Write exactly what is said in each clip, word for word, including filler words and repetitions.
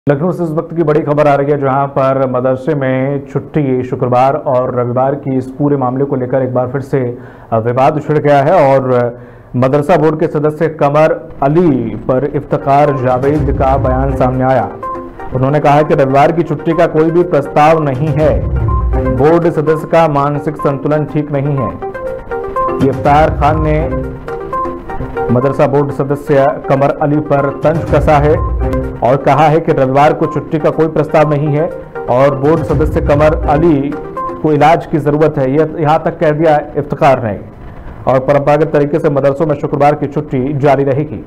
लखनऊ से इस वक्त की बड़ी खबर आ रही है, जहां पर मदरसे में छुट्टी शुक्रवार और रविवार की इस पूरे मामले को लेकर एक बार फिर से विवाद छिड़ गया है और मदरसा बोर्ड के सदस्य कमर अली पर इफ्तिकार जावेद का बयान सामने आया। उन्होंने कहा कि रविवार की छुट्टी का कोई भी प्रस्ताव नहीं है, बोर्ड सदस्य का मानसिक संतुलन ठीक नहीं है। इफ्तार खान ने मदरसा बोर्ड सदस्य कमर अली पर तंज कसा है और कहा है कि रविवार को छुट्टी का कोई प्रस्ताव नहीं है और बोर्ड सदस्य कमर अली को इलाज की जरूरत है, यह यहाँ तक कह दिया इफ्तिकार ने। और परंपरागत तरीके से मदरसों में शुक्रवार की छुट्टी जारी रहेगी।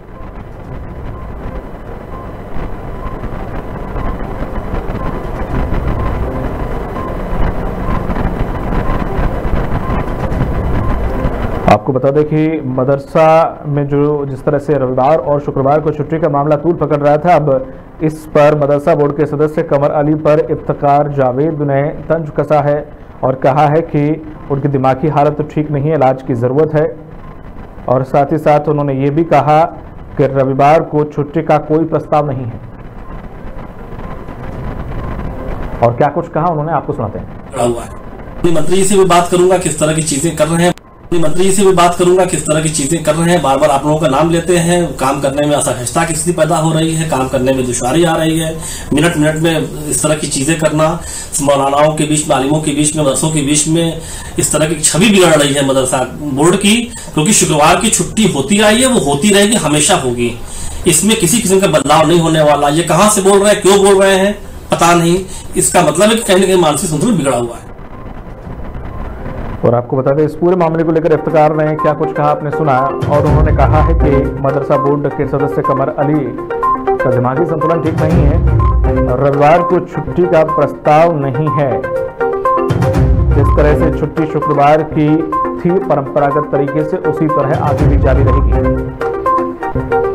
आपको बता दें कि मदरसा में जो जिस तरह से रविवार और शुक्रवार को छुट्टी का मामला तूल पकड़ रहा था, अब इस पर मदरसा बोर्ड के सदस्य कमर अली पर इफ्तिकार जावेद ने तंज कसा है और कहा है कि उनकी दिमागी हालत तो ठीक नहीं है, इलाज की ज़रूरत है। और साथ ही साथ उन्होंने ये भी कहा कि रविवार को छुट्टी का कोई प्रस्ताव नहीं है। और क्या कुछ कहा उन्होंने, आपको सुनाते हैं। मंत्री से भी बात करूंगा किस तरह की चीजें कर रहे हैं मंत्री से भी बात करूंगा किस तरह की चीजें कर रहे हैं। बार बार आप लोगों का नाम लेते हैं, काम करने में असहजता की स्थिति पैदा हो रही है, काम करने में दुश्वारी आ रही है। मिनट मिनट में इस तरह की चीजें करना, मौलानाओं के बीच में, आलिमों के बीच में, मदरसों के बीच में इस तरह की छवि बिगड़ रही है मदरसा बोर्ड की। क्योंकि शुक्रवार की छुट्टी होती आई है, वो होती रहेगी, हमेशा होगी। इसमें किसी किस्म का बदलाव नहीं होने वाला। ये कहाँ से बोल रहे हैं, क्यों बोल रहे हैं पता नहीं। इसका मतलब है कि कहीं ना कहीं मानसिक संतुलन बिगड़ा हुआ है। और आपको बता दें, इस पूरे मामले को लेकर इफ्तिकार ने क्या कुछ कहा आपने सुना। और उन्होंने कहा है कि मदरसा बोर्ड के सदस्य कमर अली का दिमागी संतुलन ठीक नहीं है, रविवार को छुट्टी का प्रस्ताव नहीं है। जिस तरह से छुट्टी शुक्रवार की थी परंपरागत तरीके से, उसी तरह आगे भी जारी रहेगी।